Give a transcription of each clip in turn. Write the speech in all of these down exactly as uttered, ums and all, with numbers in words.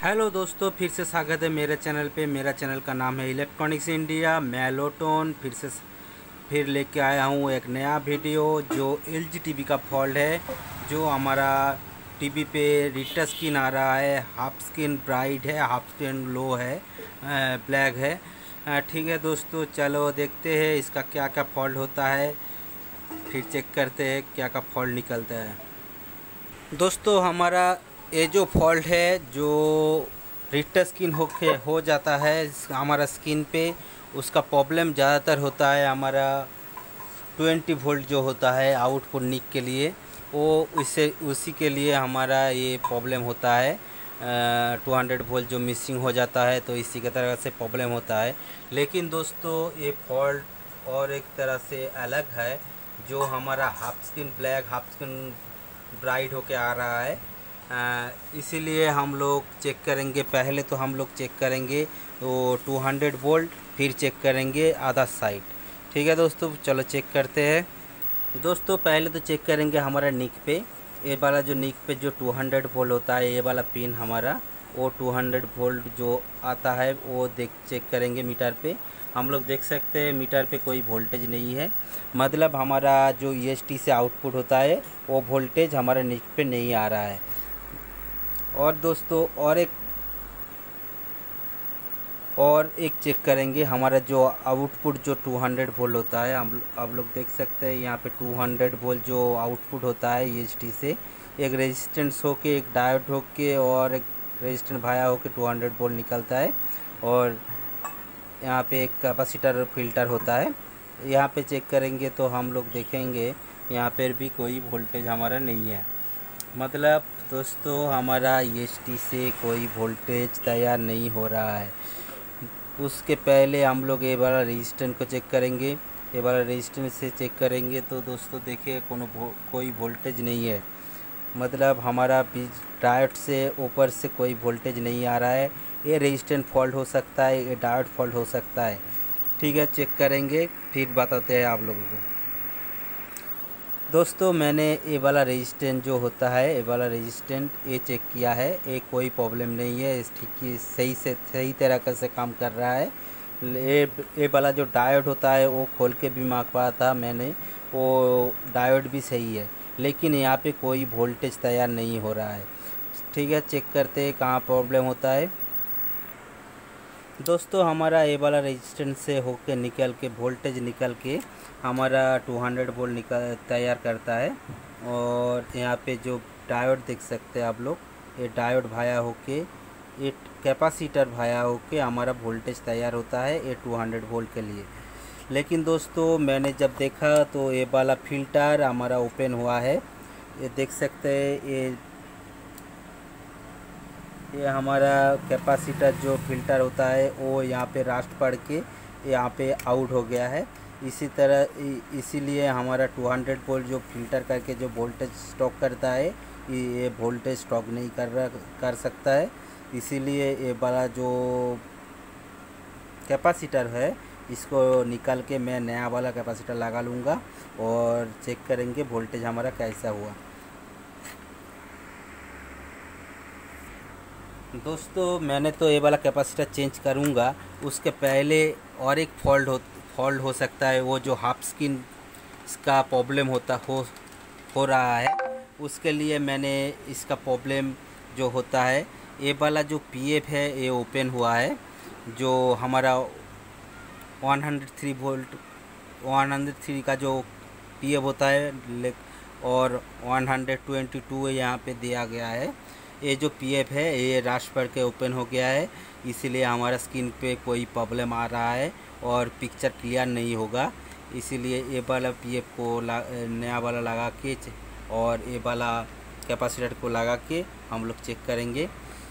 Hello दोस्तों, फिर से स्वागत है मेरे चैनल पे। मेरा चैनल का नाम है इलेक्ट्रॉनिक्स इंडिया। मैं लोटोन फिर से फिर लेके आया हूँ एक नया वीडियो जो एलजी टीवी का फॉल्ट है। जो हमारा टीवी पे रिटर स्क्रीन आ रहा है, हाफ स्क्रीन ब्राइट है, हाफ स्क्रीन लो है, ब्लैक है। अ, ठीक है दोस्तों, चलो देखते हैं इसका क्या क्या फॉल्ट होता है, फिर चेक करते हैं क्या क्या फॉल्ट निकलता है। दोस्तों हमारा ये जो फॉल्ट है, जो रिटर स्क्रीन होके हो जाता है हमारा स्क्रीन पे, उसका प्रॉब्लम ज़्यादातर होता है हमारा ट्वेंटी वोल्ट जो होता है आउटपुट निक के लिए, वो उससे उसी के लिए हमारा ये प्रॉब्लम होता है। टू हंड्रेड वोल्ट जो मिसिंग हो जाता है, तो इसी के तरह से प्रॉब्लम होता है। लेकिन दोस्तों ये फॉल्ट और एक तरह से अलग है। जो हमारा half screen black, half screen bright होके आ रहा है, आ, इसीलिए हम लोग चेक करेंगे। पहले तो हम लोग चेक करेंगे तो टू हंड्रेड वोल्ट, फिर चेक करेंगे आधा साइड। ठीक है दोस्तों, चलो चेक करते हैं। दोस्तों पहले तो चेक करेंगे हमारा निक पे। ये वाला जो निक पे जो टू हंड्रेड वोल्ट होता है, ये वाला पिन हमारा वो टू हंड्रेड वोल्ट जो आता है वो देख चेक करेंगे मीटर पे। हम लोग देख सकते हैं मीटर पे कोई वोल्टेज नहीं है, मतलब हमारा जो ई एस टी से आउटपुट होता है वो वोल्टेज हमारे निक पे नहीं आ रहा है। और दोस्तों और एक और एक चेक करेंगे हमारा जो आउटपुट जो टू हंड्रेड वोल्ट होता है। हम आप लोग देख सकते हैं यहाँ पे टू हंड्रेड वोल्ट जो आउटपुट होता है ई एस टी से, एक रेजिस्टेंस होके, एक डायोड होके और एक रेजिस्टेंस भाया होके टू हंड्रेड वोल्ट निकलता है। और यहाँ पे एक कैपेसिटर फिल्टर होता है। यहाँ पे चेक करेंगे तो हम लोग देखेंगे यहाँ पर भी कोई वोल्टेज हमारा नहीं है, मतलब दोस्तों हमारा ई एस टी से कोई वोल्टेज तैयार नहीं हो रहा है। उसके पहले हम लोग ये वाला रेजिस्टेंस को चेक करेंगे। ये वाला रेजिस्टेंस से चेक करेंगे तो दोस्तों देखिए कोनो कोई वोल्टेज नहीं है, मतलब हमारा बीच डायोड से ऊपर से कोई वोल्टेज नहीं आ रहा है। ये रेजिस्टेंस फॉल्ट हो सकता है, ये डायोड फॉल्ट हो सकता है। ठीक है, चेक करेंगे फिर बताते हैं आप लोगों को। दोस्तों मैंने ये वाला रेजिस्टेंस जो होता है, ये वाला रेजिस्टेंस ये चेक किया है, ये कोई प्रॉब्लम नहीं है, इस ठीक सही से सही तरह से काम कर रहा है। ये ये वाला जो डायोड होता है वो खोल के भी मापा था मैंने, वो डायोड भी सही है, लेकिन यहाँ पे कोई वोल्टेज तैयार नहीं हो रहा है। ठीक है, चेक करते हैं कहाँ प्रॉब्लम होता है। दोस्तों हमारा ये वाला रेजिस्टेंस से होके निकल के वोल्टेज निकल के हमारा टू हंड्रेड वोल्ट निकल तैयार करता है। और यहाँ पे जो डायोड देख सकते हैं आप लोग, ये डायोड भाया होके, ये कैपेसिटर भाया होके हमारा वोल्टेज तैयार होता है ये टू हंड्रेड वोल्ट के लिए। लेकिन दोस्तों मैंने जब देखा तो ये वाला फिल्टर हमारा ओपन हुआ है। ये देख सकते हैं, ये ये हमारा कैपेसिटर जो फिल्टर होता है वो यहाँ पे रास्ट पड़ के यहाँ पे आउट हो गया है। इसी तरह इसीलिए हमारा टू हंड्रेड वोल्ट जो फिल्टर करके जो वोल्टेज स्टॉक करता है, ये वोल्टेज स्टॉक नहीं कर रहा कर सकता है। इसीलिए ये वाला जो कैपेसिटर है इसको निकाल के मैं नया वाला कैपेसिटर लगा लूँगा और चेक करेंगे वोल्टेज हमारा कैसा हुआ। दोस्तों मैंने तो ये वाला कैपेसिटर चेंज करूँगा, उसके पहले और एक फॉल्ट हो फॉल्ट हो सकता है। वो जो हाफ स्क्रीन का प्रॉब्लम होता हो हो रहा है, उसके लिए मैंने इसका प्रॉब्लम जो होता है, ये वाला जो पी एफ है ये ओपन हुआ है। जो हमारा one hundred three volt one hundred three का जो पी एफ होता है और वन हंड्रेड ट्वेंटी टू यहाँ पे दिया गया है। ये जो पी एफ है ये राश पड़ के ओपन हो गया है, इसीलिए हमारा स्क्रीन पे कोई प्रॉब्लम आ रहा है और पिक्चर क्लियर नहीं होगा। इसीलिए ये वाला पी एफ को नया वाला लगा के और ये वाला कैपेसिटर को लगा के हम लोग चेक करेंगे।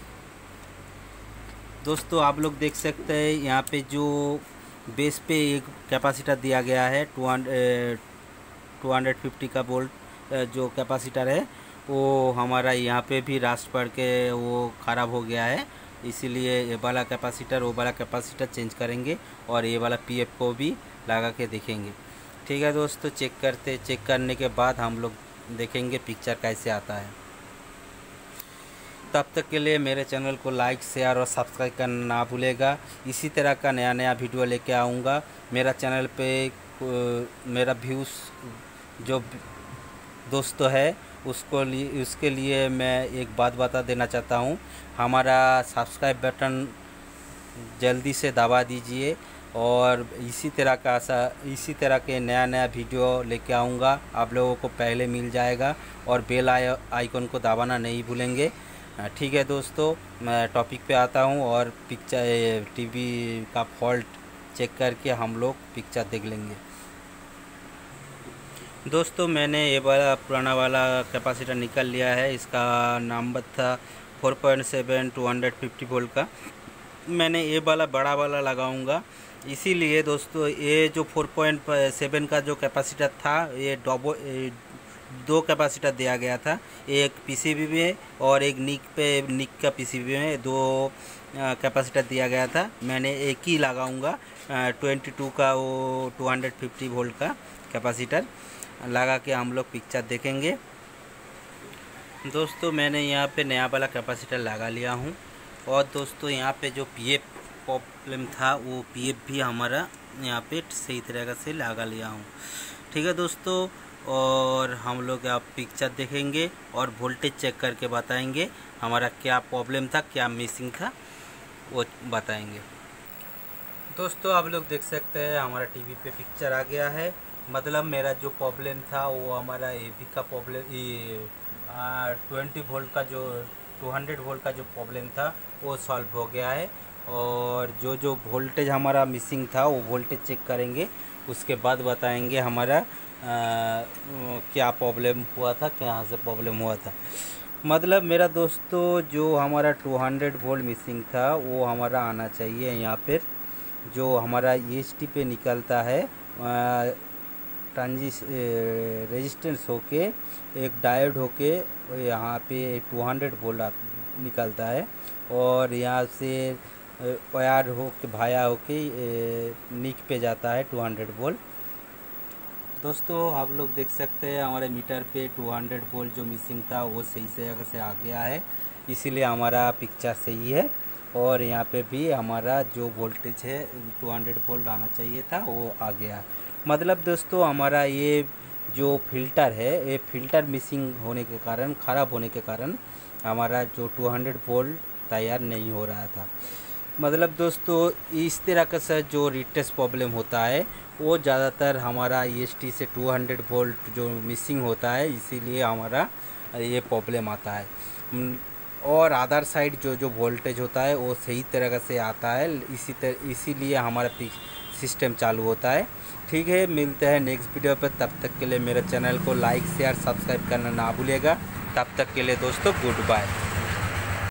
दोस्तों आप लोग देख सकते हैं यहाँ पे जो बेस पे एक कैपेसिटर दिया गया है, two hundred two hundred fifty का वोल्ट जो कैपेसिटर है, वो हमारा यहाँ पे भी रास्ट पड़ के वो ख़राब हो गया है। इसीलिए ये वाला कैपेसिटर वो वाला कैपेसिटर चेंज करेंगे और ये वाला पी एफ को भी लगा के देखेंगे। ठीक है दोस्तों, चेक करते चेक करने के बाद हम लोग देखेंगे पिक्चर कैसे आता है। तब तक के लिए मेरे चैनल को लाइक शेयर और सब्सक्राइब करना ना भूलेगा। इसी तरह का नया नया वीडियो लेके आऊँगा। मेरा चैनल पे मेरा व्यूज़ जो दोस्तों है उसको लिए उसके लिए मैं एक बात बता देना चाहता हूँ, हमारा सब्सक्राइब बटन जल्दी से दबा दीजिए और इसी तरह का इसी तरह के नया नया वीडियो लेके आऊँगा, आप लोगों को पहले मिल जाएगा। और बेल आइकन को दबाना नहीं भूलेंगे। ठीक है दोस्तों, मैं टॉपिक पे आता हूँ और पिक्चर टीवी का फॉल्ट चेक करके हम लोग पिक्चर देख लेंगे। दोस्तों मैंने ये वाला पुराना वाला कैपेसिटर निकाल लिया है। इसका नंबर था four point seven two hundred fifty volt का। मैंने ये वाला बड़ा वाला लगाऊंगा, इसीलिए दोस्तों ये जो फोर पॉइंट सेवन का जो कैपेसिटर था ये डबो दो कैपेसिटर दिया गया था, एक पीसीबी में और एक निक पे निक का पीसीबी में दो कैपेसिटर दिया गया था। मैंने एक ही लगाऊंगा ट्वेंटी टू का वो टू हंड्रेड फिफ्टी वोल्ट का कैपेसिटर लगा के हम लोग पिक्चर देखेंगे। दोस्तों मैंने यहाँ पे नया वाला कैपेसिटर लगा लिया हूँ और दोस्तों यहाँ पे जो पीएफ प्रॉब्लम था वो पीएफ भी हमारा यहाँ पे सही तरह से लगा लिया हूँ। ठीक है दोस्तों, और हम लोग आप पिक्चर देखेंगे और वोल्टेज चेक करके बताएंगे हमारा क्या प्रॉब्लम था, क्या मिसिंग था, वो बताएंगे। दोस्तों आप लोग देख सकते हैं हमारा टीवी पे पिक्चर आ गया है। मतलब मेरा जो प्रॉब्लम था वो हमारा एवी का प्रॉब्लम ये ट्वेंटी वोल्ट का जो टू हंड्रेड वोल्ट का जो प्रॉब्लम था वो सॉल्व हो गया है। और जो जो वोल्टेज हमारा मिसिंग था वो वोल्टेज चेक करेंगे, उसके बाद बताएंगे हमारा आ, क्या प्रॉब्लम हुआ था, कहाँ से प्रॉब्लम हुआ था। मतलब मेरा दोस्तों जो हमारा टू हंड्रेड वोल्ट मिसिंग था वो हमारा आना चाहिए। यहाँ पर जो हमारा ई एस टी पे निकलता है ट्रांजिस रेजिस्टेंस होके एक डायोड होके यहाँ पे टू हंड्रेड वोल्ट निकलता है और यहाँ से वायर होके भाया होके निक पे जाता है टू हंड्रेड वोल्ट। दोस्तों आप लोग देख सकते हैं हमारे मीटर पे टू हंड्रेड वोल्ट जो मिसिंग था वो सही से से आ गया है, इसीलिए हमारा पिक्चर सही है। और यहाँ पे भी हमारा जो वोल्टेज है टू हंड्रेड वोल्ट आना चाहिए था वो आ गया। मतलब दोस्तों हमारा ये जो फिल्टर है ये फिल्टर मिसिंग होने के कारण, ख़राब होने के कारण हमारा जो टू हंड्रेड वोल्ट तैयार नहीं हो रहा था। मतलब दोस्तों इस तरह का सर जो रीटेस्ट प्रॉब्लम होता है वो ज़्यादातर हमारा ई एस टी से टू हंड्रेड वोल्ट जो मिसिंग होता है, इसीलिए हमारा ये प्रॉब्लम आता है। और अदर साइड जो जो वोल्टेज होता है वो सही तरह से आता है, इसी तरह इसीलिए हमारा सिस्टम चालू होता है। ठीक है, मिलते हैं नेक्स्ट वीडियो पर। तब तक के लिए मेरे चैनल को लाइक शेयर सब्सक्राइब करना ना भूलिएगा। तब तक के लिए दोस्तों गुड बाय।